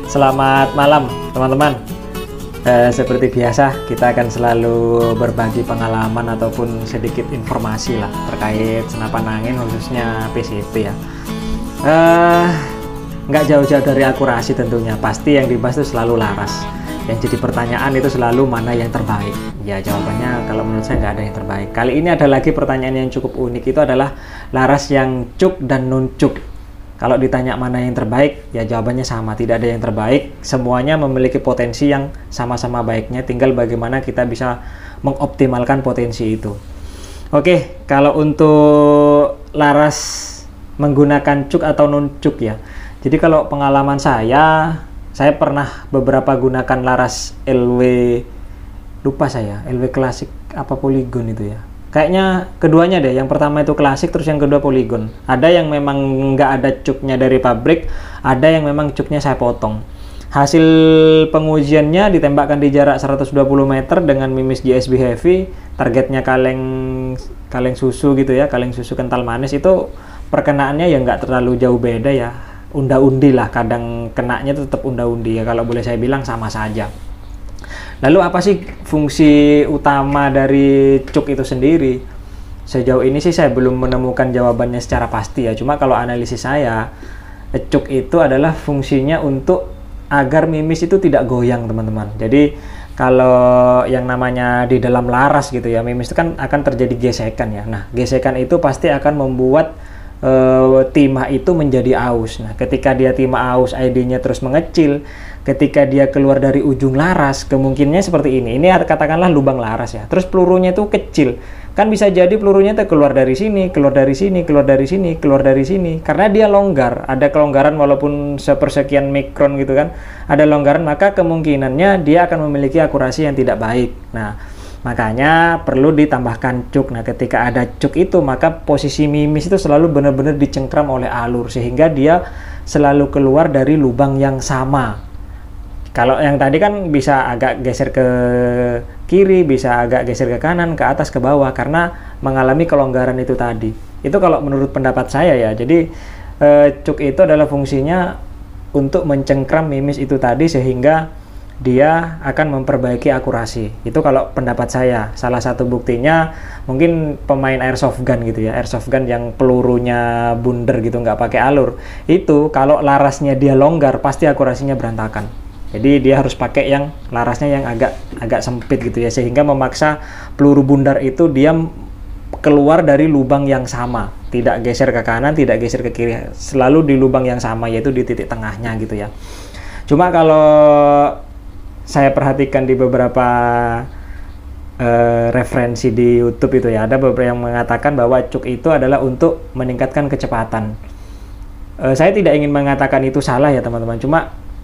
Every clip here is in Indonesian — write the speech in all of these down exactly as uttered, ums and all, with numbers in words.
Selamat malam teman-teman. Eh, seperti biasa kita akan selalu berbagi pengalaman ataupun sedikit informasi lah terkait senapan angin khususnya P C P ya. Eh, nggak jauh-jauh dari akurasi tentunya, pasti yang dibahas itu selalu laras. Yang jadi pertanyaan itu selalu mana yang terbaik. Ya jawabannya kalau menurut saya nggak ada yang terbaik. Kali ini ada lagi pertanyaan yang cukup unik, itu adalah laras yang cuk dan non cuk. Kalau ditanya mana yang terbaik, ya jawabannya sama, tidak ada yang terbaik. Semuanya memiliki potensi yang sama-sama baiknya, tinggal bagaimana kita bisa mengoptimalkan potensi itu. Oke, kalau untuk laras menggunakan cuk atau non cuk ya. Jadi kalau pengalaman saya, saya pernah beberapa gunakan laras L W, lupa saya, L W klasik apa poligon itu ya. Kayaknya keduanya deh, yang pertama itu klasik, terus yang kedua poligon. Ada yang memang nggak ada cuknya dari pabrik, ada yang memang cuknya saya potong. Hasil pengujiannya ditembakkan di jarak seratus dua puluh meter dengan mimis J S B heavy, targetnya kaleng kaleng susu gitu ya, kaleng susu kental manis. Itu perkenaannya ya nggak terlalu jauh beda ya, unda-undi lah, kadang kenanya tetap unda-undi ya, kalau boleh saya bilang sama saja. Lalu apa sih fungsi utama dari cuk itu sendiri? Sejauh ini sih saya belum menemukan jawabannya secara pasti ya. Cuma kalau analisis saya, cuk itu adalah fungsinya untuk agar mimis itu tidak goyang, teman-teman. Jadi kalau yang namanya di dalam laras gitu ya, mimis itu kan akan terjadi gesekan ya. Nah, gesekan itu pasti akan membuat uh, timah itu menjadi aus. Nah, ketika dia timah aus, I D-nya terus mengecil. Ketika dia keluar dari ujung laras, kemungkinannya seperti ini. Ini katakanlah lubang laras ya. Terus pelurunya itu kecil. Kan bisa jadi pelurunya itu keluar dari sini, keluar dari sini, keluar dari sini, keluar dari sini. Karena dia longgar, ada kelonggaran walaupun sepersekian mikron gitu kan. Ada longgaran, maka kemungkinannya dia akan memiliki akurasi yang tidak baik. Nah, makanya perlu ditambahkan cuk. Nah, ketika ada cuk itu, maka posisi mimis itu selalu benar-benar dicengkram oleh alur. Sehingga dia selalu keluar dari lubang yang sama. Kalau yang tadi kan bisa agak geser ke kiri, bisa agak geser ke kanan, ke atas, ke bawah, karena mengalami kelonggaran itu tadi. Itu kalau menurut pendapat saya ya. Jadi eh, cuk itu adalah fungsinya untuk mencengkram mimis itu tadi sehingga dia akan memperbaiki akurasi. Itu kalau pendapat saya. Salah satu buktinya mungkin pemain airsoft gun gitu ya, airsoft gun yang pelurunya bundar gitu, nggak pakai alur. Itu kalau larasnya dia longgar, pasti akurasinya berantakan. Jadi dia harus pakai yang larasnya yang agak agak sempit gitu ya, sehingga memaksa peluru bundar itu dia keluar dari lubang yang sama, tidak geser ke kanan, tidak geser ke kiri, selalu di lubang yang sama, yaitu di titik tengahnya gitu ya. Cuma kalau saya perhatikan di beberapa uh, referensi di YouTube itu ya, ada beberapa yang mengatakan bahwa cuk itu adalah untuk meningkatkan kecepatan. Uh, saya tidak ingin mengatakan itu salah ya teman-teman, cuma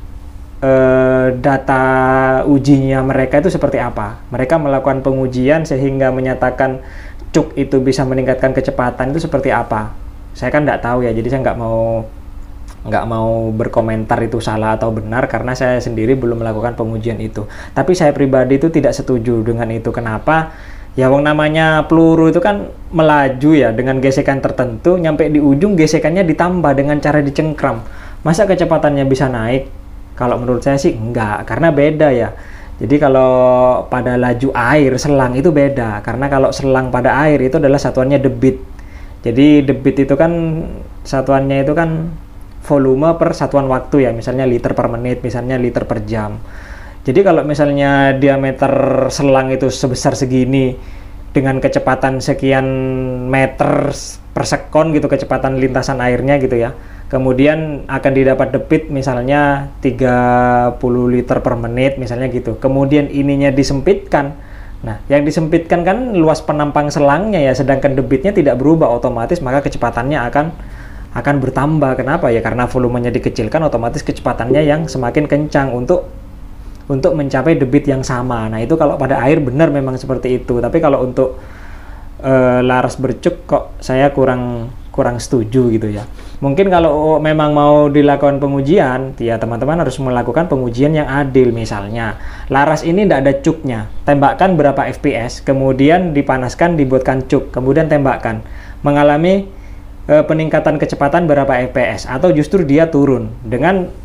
Uh, data ujinya mereka itu seperti apa. Mereka melakukan pengujian sehingga menyatakan cuk itu bisa meningkatkan kecepatan itu seperti apa. Saya kan nggak tahu ya, jadi saya nggak mau nggak mau berkomentar itu salah atau benar karena saya sendiri belum melakukan pengujian itu. Tapi saya pribadi itu tidak setuju dengan itu. Kenapa? Ya wong namanya peluru itu kan melaju ya dengan gesekan tertentu, nyampe di ujung gesekannya ditambah dengan cara dicengkram. Masa kecepatannya bisa naik? Kalau menurut saya sih enggak, karena beda ya. Jadi kalau pada laju air, selang itu beda. Karena kalau selang pada air itu adalah satuannya debit. Jadi debit itu kan satuannya itu kan volume per satuan waktu ya. Misalnya liter per menit, misalnya liter per jam. Jadi kalau misalnya diameter selang itu sebesar segini dengan kecepatan sekian meter per sekon gitu, kecepatan lintasan airnya gitu ya. Kemudian akan didapat debit misalnya tiga puluh liter per menit misalnya gitu. Kemudian ininya disempitkan. Nah, yang disempitkan kan luas penampang selangnya ya, sedangkan debitnya tidak berubah, otomatis maka kecepatannya akan akan bertambah. Kenapa ya? Karena volumenya dikecilkan, otomatis kecepatannya yang semakin kencang untuk untuk mencapai debit yang sama. Nah, itu kalau pada air benar memang seperti itu. Tapi kalau untuk uh, laras bercuk kok saya kurang kurang setuju gitu ya. Mungkin kalau memang mau dilakukan pengujian, ya teman-teman harus melakukan pengujian yang adil. Misalnya, laras ini tidak ada cuknya, tembakkan berapa F P S, kemudian dipanaskan, dibuatkan cuk, kemudian tembakkan. Mengalami e, peningkatan kecepatan berapa F P S, atau justru dia turun dengan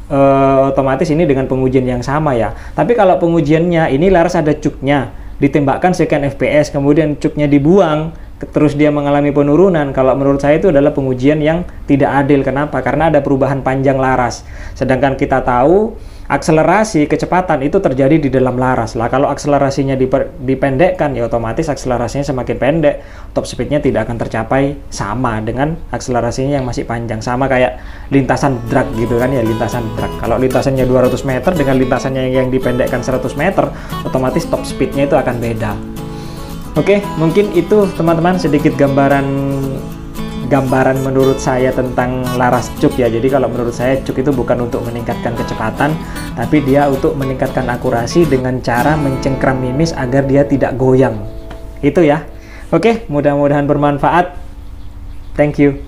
eh, otomatis ini dengan pengujian yang sama ya. Tapi kalau pengujiannya ini laras ada cuknya, ditembakkan sekian F P S, kemudian cuknya dibuang, terus dia mengalami penurunan. Kalau menurut saya itu adalah pengujian yang tidak adil. Kenapa? Karena ada perubahan panjang laras. Sedangkan kita tahu akselerasi kecepatan itu terjadi di dalam laras. Lah kalau akselerasinya diper, dipendekkan, ya otomatis akselerasinya semakin pendek, top speednya tidak akan tercapai sama dengan akselerasinya yang masih panjang. Sama kayak lintasan drag gitu kan ya, lintasan drag. Kalau lintasannya dua ratus meter dengan lintasannya yang dipendekkan seratus meter, otomatis top speednya itu akan beda. Oke, mungkin itu teman-teman sedikit gambaran gambaran menurut saya tentang laras cuk ya. Jadi kalau menurut saya cuk itu bukan untuk meningkatkan kecepatan, tapi dia untuk meningkatkan akurasi dengan cara mencengkram mimis agar dia tidak goyang. Itu ya. Oke, mudah-mudahan bermanfaat. Thank you.